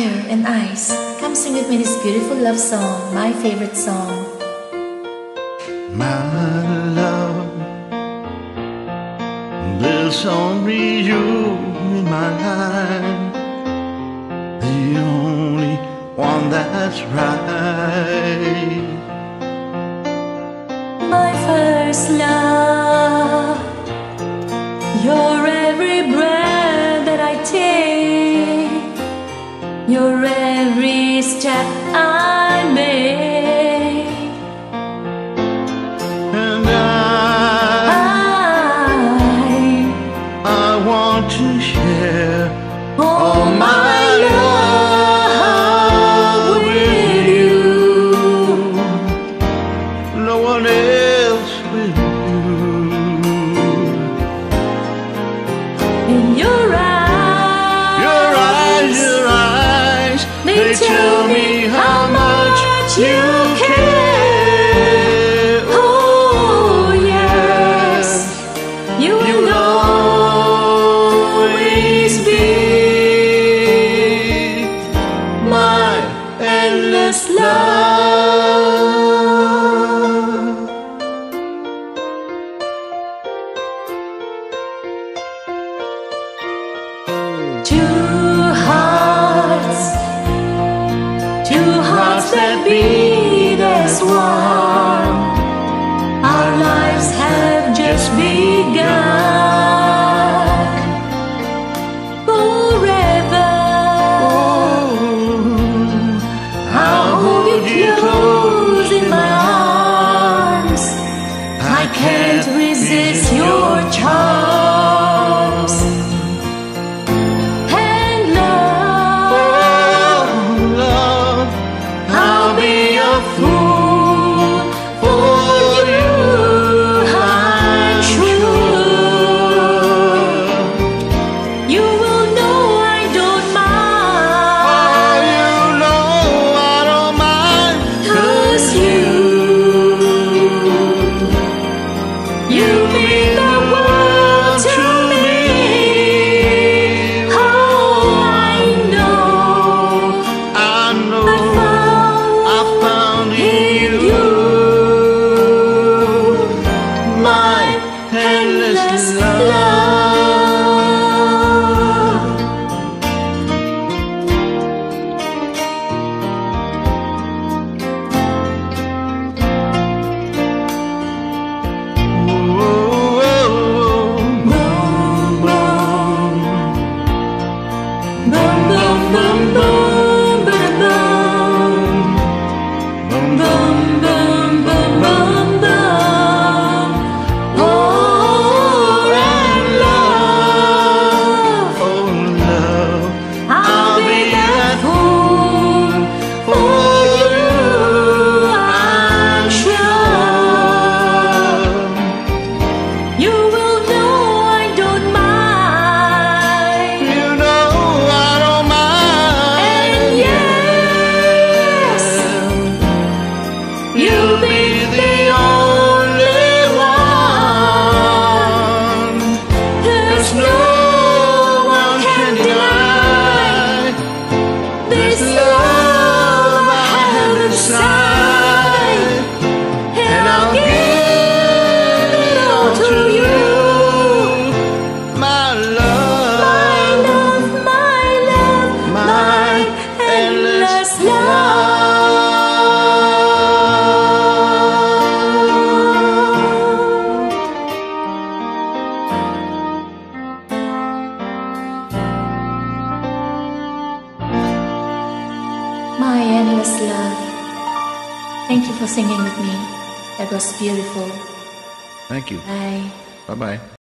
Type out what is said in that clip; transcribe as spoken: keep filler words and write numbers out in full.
fire and ice. Come sing with me this beautiful love song, my favorite song. My love, there's only you in my life, the only one that's right. My first love, your every breath that I take, your every step I make, and I, I, I want to share all my love with you. No one else will do. In your eyes, your eyes, your eyes, they, they tell me how much you care. Oh yes, you will always be my endless love. Two hearts, two hearts that beat as one. Our lives have just begun. Forever, I'll hold you close in my arms. I can't resist your charms. And love, Love, I'll be a fool for you, I'm sure. You will know I don't oh, mind, you know I don't mind, 'cause you, you mean the world to me. Oh, I know, I know I found I found in in you you my endless love. Boom, boom, boom, boom, boom, boom, boom, boom, boom, boom, boom. Oh, and love, Oh, love, I'll be that fool for you, I'm sure. You will know I don't mind. you know I don't mind. And yes, you'll be the only one. There's no one can deny this love I have inside, and I'll give it all to you. My love, My love, my love, my endless love. My endless love. Thank you for singing with me. That was beautiful. thank you. Bye. Bye bye.